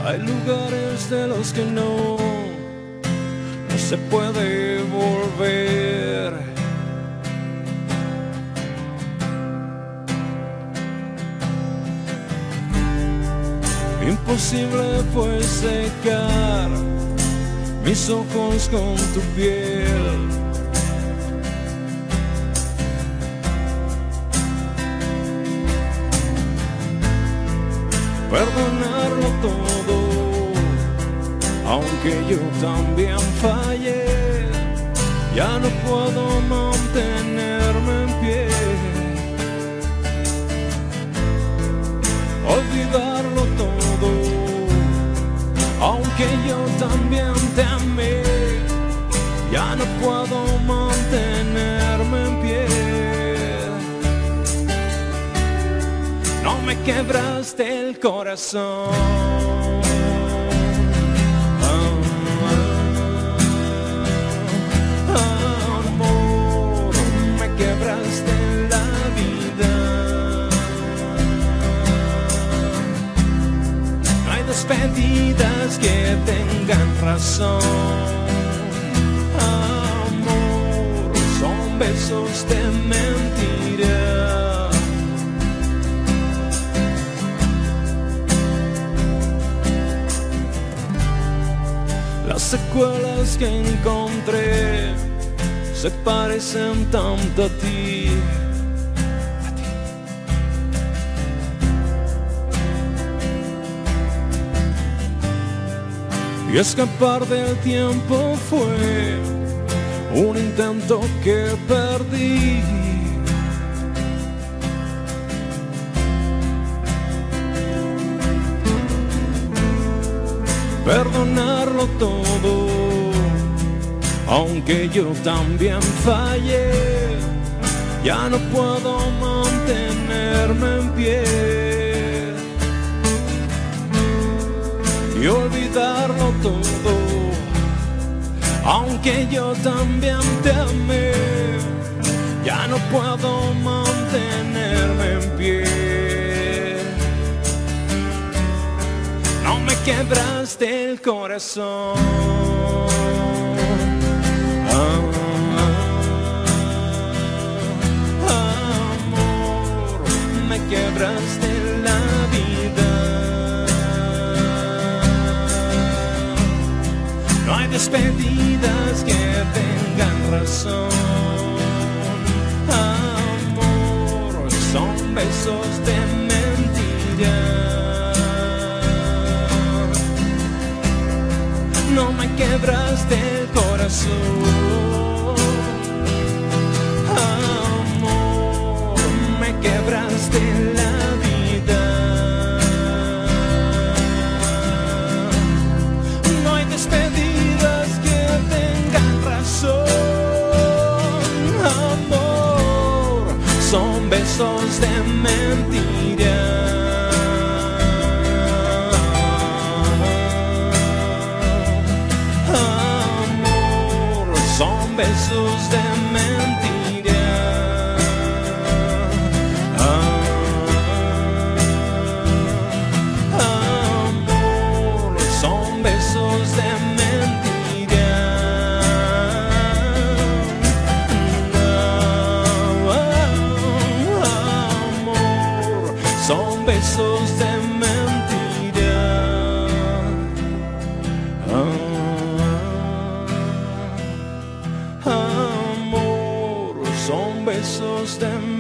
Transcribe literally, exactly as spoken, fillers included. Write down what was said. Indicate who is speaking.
Speaker 1: Hay lugares de los que no, no se puede volver. Imposible fue secar mis ojos con tu piel. Perdonarlo todo, aunque yo también fallé. Ya no puedo mantenerme en pie. Olvidarlo todo, aunque yo también te amé. Ya no puedo mantenerme en pie. No me quebraste el corazón. Amor, me quebraste la vida. No hay despedidas que tengan razón. Amor, son besos de mentira. Las secuelas que encontré se parecen tanto a ti, a ti. Y escapar del tiempo fue un intento que perdí. Perdonarlo todo, aunque yo también fallé. Ya no puedo mantenerme en pie. Y olvidarlo todo, aunque yo también te amé. Ya no puedo mantenerme en pie. No me quebraste el corazón. Ah, ah, amor, me quebraste la vida. No hay despedidas que tengan razón. Amor, son besos de mentira. No me quebraste el corazón. Amor, me quebraste la vida. No hay despedidas que tengan razón. Amor, son besos de mentira. Son besos de mentira. Ah, amor, son besos de mentira. Ah, amor, son besos de mentira. Ah, amor, son besos de